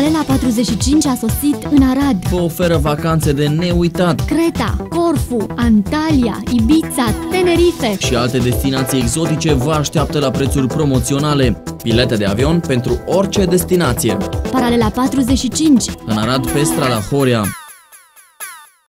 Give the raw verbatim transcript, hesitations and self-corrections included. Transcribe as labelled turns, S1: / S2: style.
S1: Paralela patruzeci și cinci a sosit în Arad.
S2: Vă oferă vacanțe de neuitat.
S1: Creta, Corfu, Antalya, Ibiza, Tenerife
S2: și alte destinații exotice vă așteaptă la prețuri promoționale. Bilete de avion pentru orice destinație.
S1: Paralela patruzeci și cinci.
S2: În Arad, Pestra la Horea.